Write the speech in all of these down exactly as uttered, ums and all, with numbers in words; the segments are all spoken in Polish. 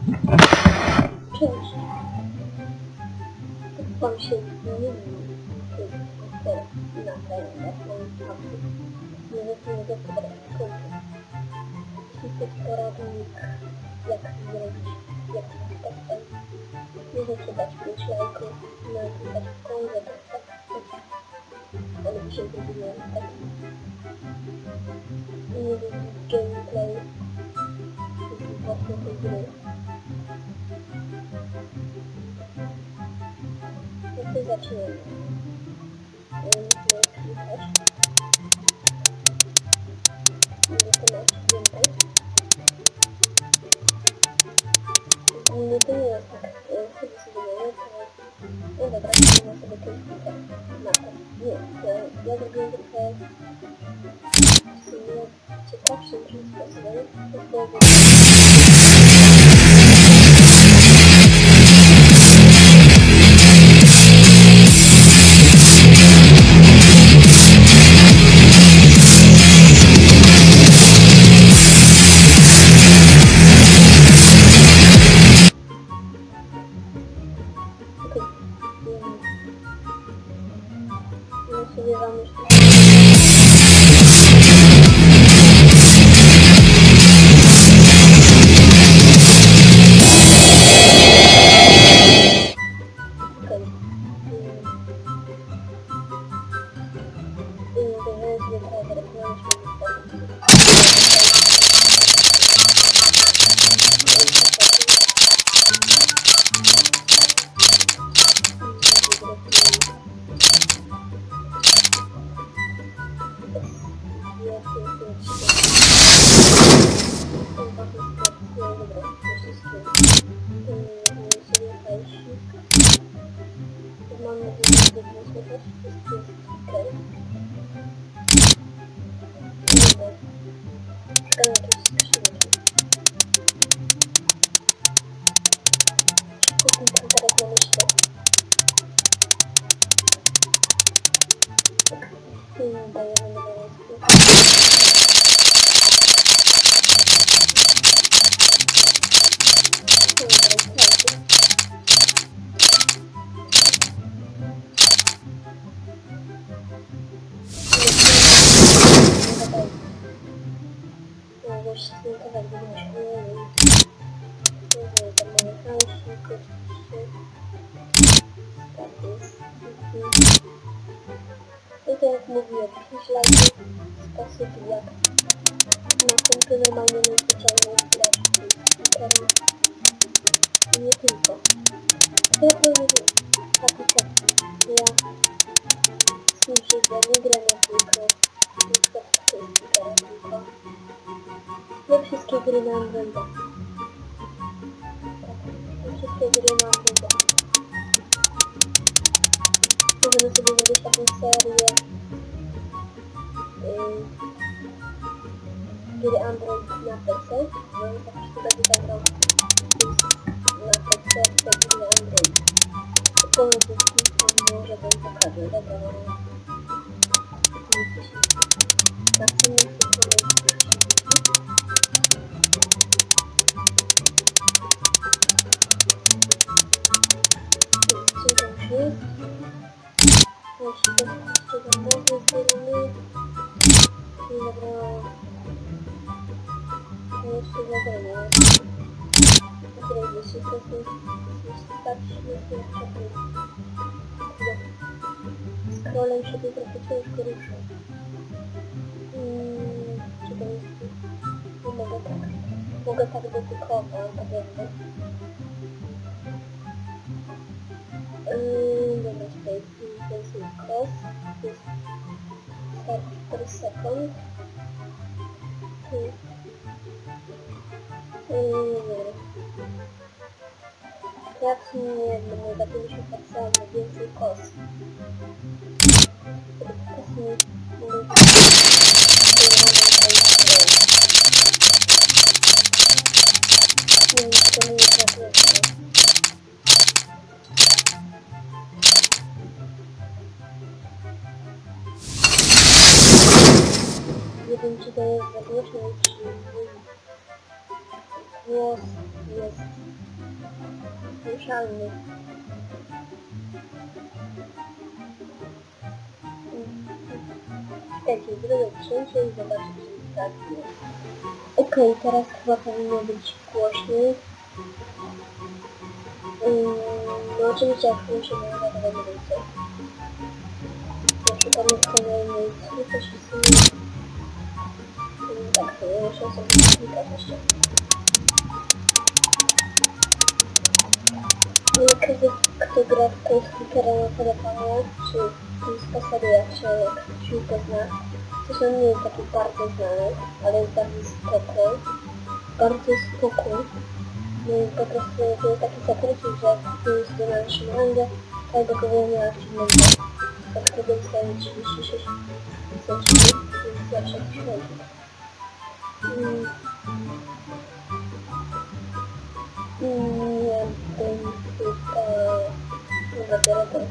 Cześć. Wam się zmienił teraz na ten na swoim kampu. Nie wiem, jak to teraz skończy. Jest poradnik, jak zrobić, jak tak tam. Możecie dać pięć lajków, możecie dać w kądzie, tak tak. Ale dzisiaj zrobiłem tak. Nie wiem, gameplay. Właśnie tej gry. No to zaczniemy. Musimy klikać. Wykonać więcej. Ogólnie to nie jest tak, wtedy sobie nie lecę. No dobra, można sobie klikać na to. Nie, to ja zrobiłem trochę w sumie ciekawszym sposobem. To sobie wam jeszcze i to jak mówiłem, pięć lajków sposób jak na punkty normalnie niezwyczajnej grać i nie tylko. To ja powiem, taki fakt, że ja z tym życia nie gram na tylko, tylko tylko. Nie wszystkie gry na Androida. Nie wszystkie gry na Androida. Możemy sobie zrobić taką serię yy, gry Android na P C. No i tak się będzie zagrał na P C te gry Android. Zupełnie to jest może wam pokażę. Dobra, no. Na tym miejscu jeśli to jeszcze za mocno zbieramy i zabrałam to jeszcze zabrałam które jeśli to jest tak śmiesznie przepływ scrollem się tu trochę ciężko rusza hmm, czy to jest nie mogę tak mogę tak dotykować tak jakby Yy, dobra, tutaj to jest cross, to jest start per second. Yy, dobra. Jak nie będę za pięćdziesiąt patrzała więcej kos. Kos nie mogę nie wiem, to nie jest tak łatwo. Nie wiem, czy to jest za głośno, czy Głos jest słyszalny. Czekajcie, zrobię cięcie i zobaczę, czy tak jest. Okej, okay, teraz chyba powinno być głośniej. Um, no oczywiście jak muszę nagrywać, to będzie więcej. Szukamy kolejnej coś w sumie. Um, tak, muszę sobie klikać jeszcze. Każdy, kto gra w tą speakera na telefonie, czy w sposobie jak się jak piłkę zna, to się nie jest taki bardzo znany, ale jest bardzo spoko. Bardzo spoko. No i po prostu to jest taki zakrycił, że kupiłem sobie na naszym rangę, tak do kogo miała achievementa. Tak wtedy dostałem trzydzieści sześć centymetrów, więc zawsze święty. Mm. Nie wiem, chyba... Nie dopiero to.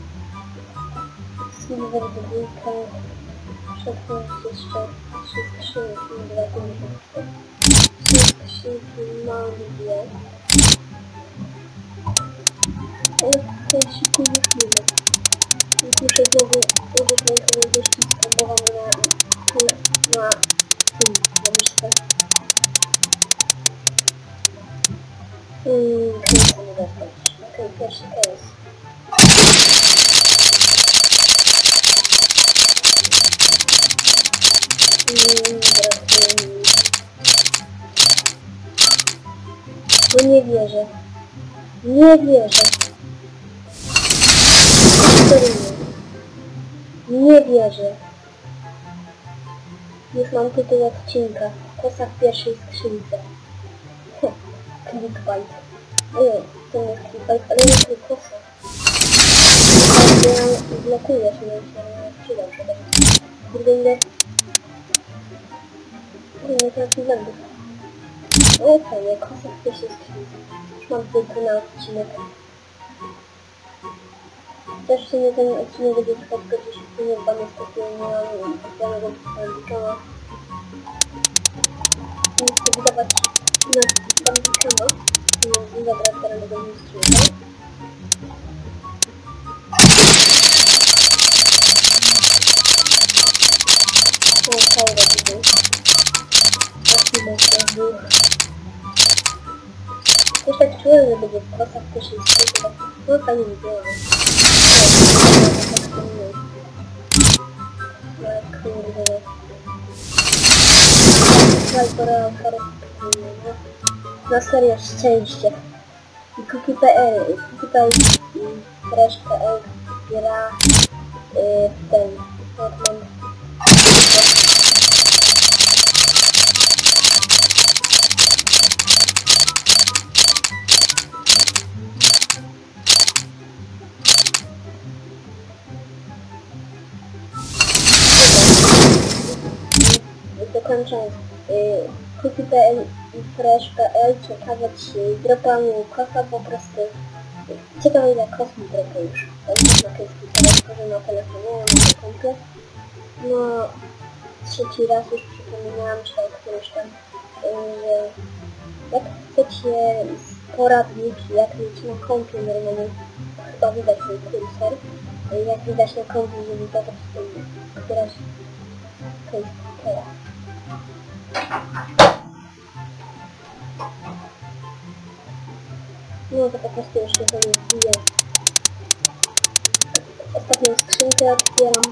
Silver dwójka. Przetworzyć jeszcze trzy skrzynki, dwa pięćdziesiąt. Trzy skrzynki mam dwie. Ale ten siku już nie ma. Więc muszę znowu użyć mojego wyściska, bo mam na... na... na... tym, na myszce. Hmm, chyba nie dostać. Okej, okay, pierwszy case. Hmm, brakuje mi. No nie wierzę. Nie wierzę. Nie wierzę. Już mam tytuł odcinka. Kosa w pierwszej skrzynce. Clickbait. Nie, to nie jest clickbait, ale nie jest kosa. Ja blokuję, że nie się przydał przede wszystkim. Kurde, ile... Nie trafi błędów. No fajnie, kosa w pierwszej skrzynce. Już mam tylko na odcinek. Też w sumie ten odcinek będzie trwać go dziesięć minut, bo niestety nie mam specjalnego bandicama. Nie chcę wydawać na bandicama. Nie zabrać teraz tego mistrza. O, fajne tutaj. Taki mocno dwóch. Też tak czułem, że będzie kosa w pierwszej skrzynce. No fajnie nie było. Jak kurde. Walpora na serio szczęście. I Cookie kropka p l, Cookie kropka p l, Fresh kropka p l gra yy, w ten, jak mam dokończając, yy, Cookie kropka p l i Fresh kropka p l ciekawe czy dropa mi kosa po prostu. Ciekawe ile kos mi dropa już. To jest na kiedyś pisane, na telefonie, na kompie. No trzeci raz już przypominałam, czy o którymś tam, że jak chcecie poradniki, jak mieć na kompie normalnie, chyba widać mój kursor, jak widać na kompie, żeby to któraś kejska. No to po prostu jeszcze sobie wbiję. Ostatnią skrzynkę otwieram.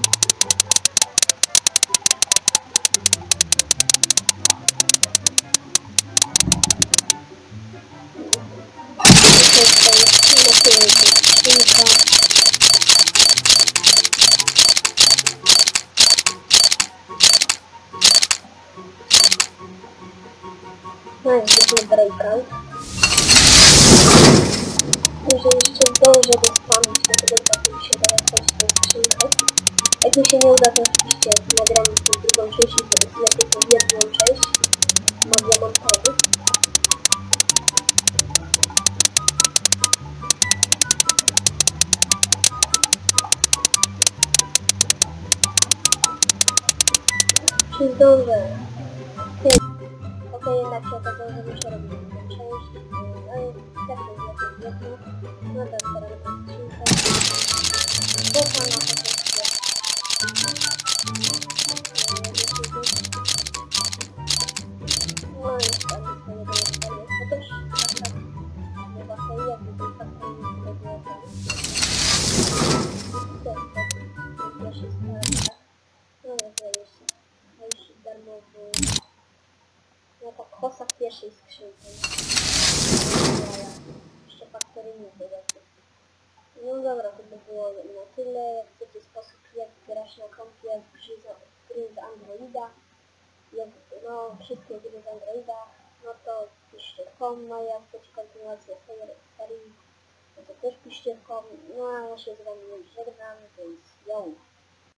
No jest zwykły breakout. Jeżeli jeszcze zdążę go spamić, to wtedy tak mi się da wchodzić w tą skrzynkę. Jak mi się nie uda, to oczywiście nagram z tą drugą część i lepiej tą jedną część. Mam diamentowy. Czy zdążę? Okej, okay, jednak się okazało, że muszę robić. już, ale tak to jest jedno, no to teraz skrzynkę, kochana oczywiście. No i tam jest mojego mieszkania, chociaż taka chyba to jakby to tak to nie było tam. To jest tak, pierwszy start, tak. No nie to jeszcze, to już darmowy, no tak kosa w pierwszej skrzynce, ale jeszcze faktory nie było. No dobra, to by było na tyle. Jak chcecie sposób, jak grać na kompie, jak gry z Androida, jak, no wszystkie gry z Androida, no to piszcie w kom, no jak chcecie kontynuację serii, no to też piszcie w kom, no a ja się z wami żegnam, więc yo!